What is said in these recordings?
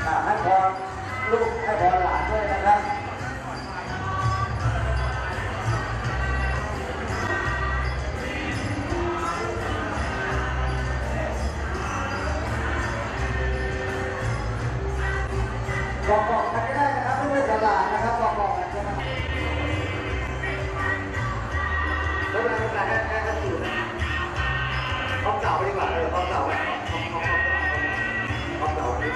ให้พรลูกให้พรหลานด้วยนะครับบอกกันได้นะครับเพื่อนๆหลานนะครับบอกกันนะครับแล้วเวลาการให้สูตรห้องเก่าดีกว่าห้องเก่าห้องเก่านี้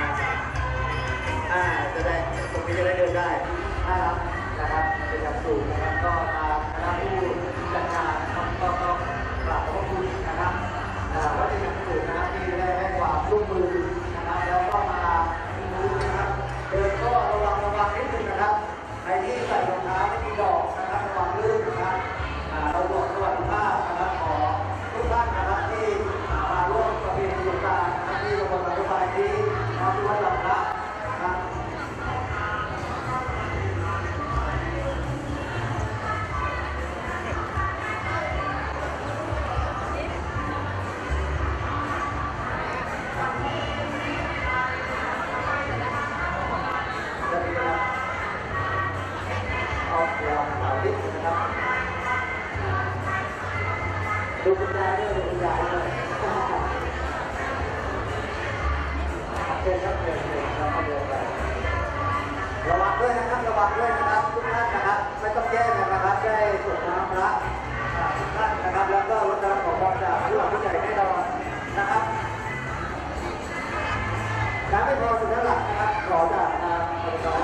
จะได้ตรงนี้จะได้เดินได้นะครับเป็นอย่างสูงนะครับก็ทางคณะผู้จัดการก็กราบขอบคุณนะครับว่าเป็นอย่างสูงนะครับที่ได้ให้ความร่วมมือนะครับแล้วก็มาดูนะครับเดินก็ระวังนิดนึงนะครับใครที่ใส่รองเท้าไม่มีดอกนะครับระวังลื่นนะครับเราบอกสวัสดิภาพนะครับขอทุกท่านนะครับที่มาร่วมประเพณีสงกรานต์นะครับที่โรงพยาบาลรถไฟที่น้องที่วัดลำพระนะครับดูคุณยายด้วยดูคุณยายด้วยเชิญครับเชิญเราเข้าเดินไประวังด้วยนะครับระวังด้วยนะครับทุกท่านนะครับไม่ต้องแก้นะครับได้ส่งน้ำพระทุกท่านนะครับแล้วก็รถน้ำของบริษัทผู้หลักผู้ใหญ่แน่นอนนะครับน้ำไม่พอสุดท้ายหลักนะครับขอจากทางบริษัท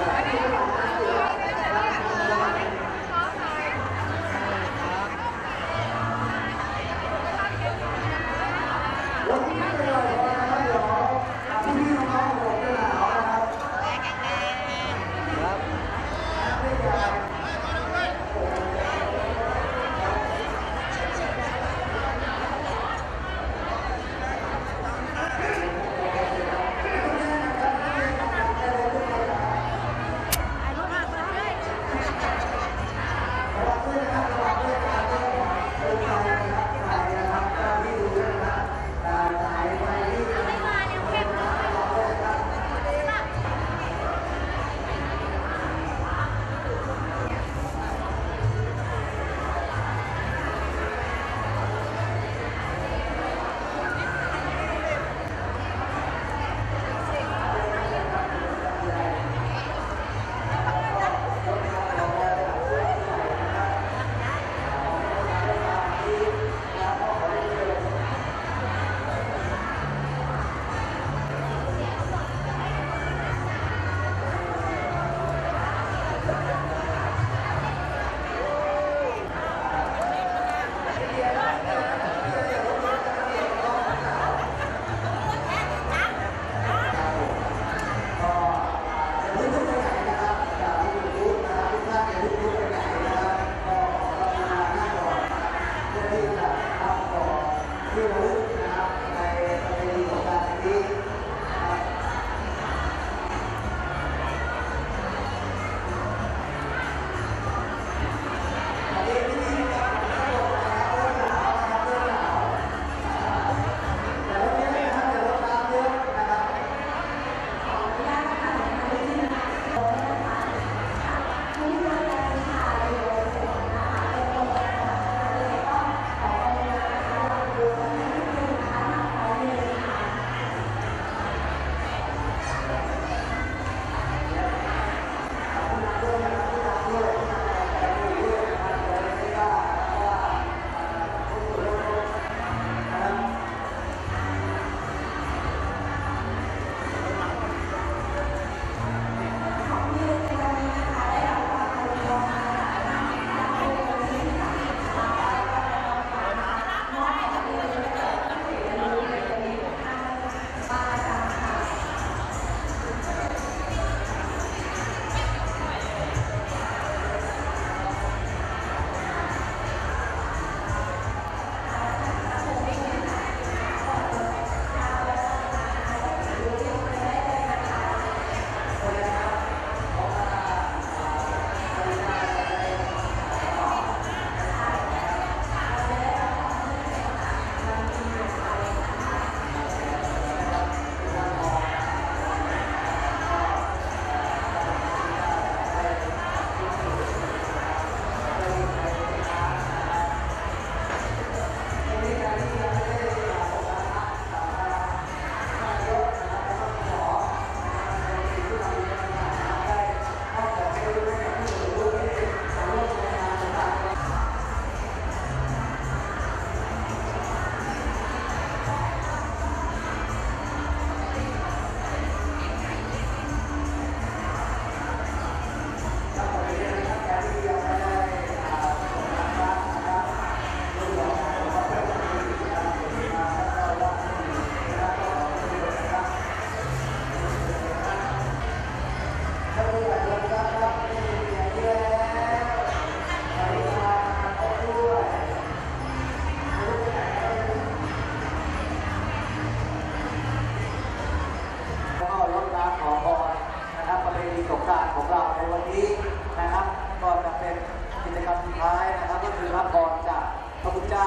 นี้นะครับก็จะเป็นกิจกรรมสุดท้ายนะครับก็คือรับพรจากพระพุทธเจ้า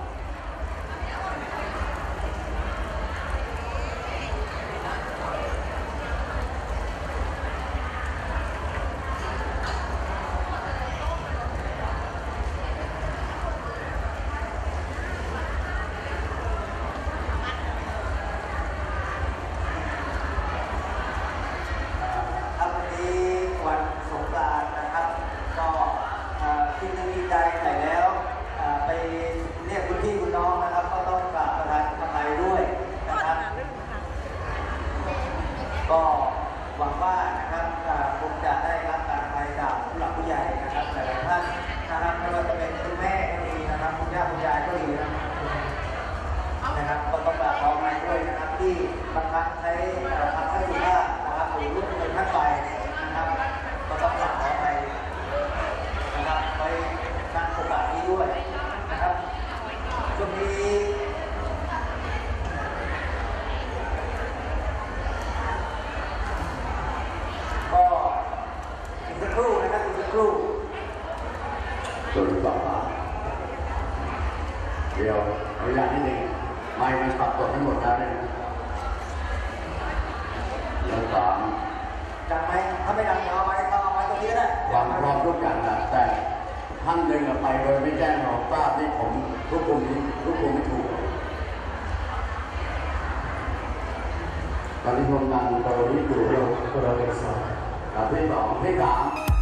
วันนี้วันสงกรานต์นะครับก็คิดดีใจแต่แล้วไปเรียกคุณพี่คุณน้องนะครับก็ต้องกราบประทานอภัยด้วยนะครับก็หวังว่านะครับคงจะได้รับการอภัยจากผู้หลักผู้ใหญ่นะครับหลายท่านนะครับไม่ว่าจะเป็นคุณแม่ก็ดีนะครับคุณย่าคุณยายก็ดีนะครับก็ต้องกราบขออภัยด้วยนะครับที่บางครั้งใช้คำให้สุภาพนะครับหรือรุ่นเกินท่านไปนะครับก็ต้องกราบขออภัยนะครับไว้ณโอกาสนี้ด้วยนะครับช่วงนี้ก็อีกสักครู่นะครับอีกสักครู่ส่วนต่อมาเดี๋ยวเอาเวลานิดนึงไม่มันปรับตัวทั้งหมดแล้วเนี่ยแล้วสามดังไหมถ้าไม่ดังเอาไว้ตรงนี้ก็ได้ความพร้อมทุกอย่างนะแต่ท่านหนึ่งไปโดยไม่แจ้งเราทราบที่ผมทุกคนไม่ถูกตอนนี้ผมนั่งโดยที่อยู่เราเป็นสองกับที่สองที่สาม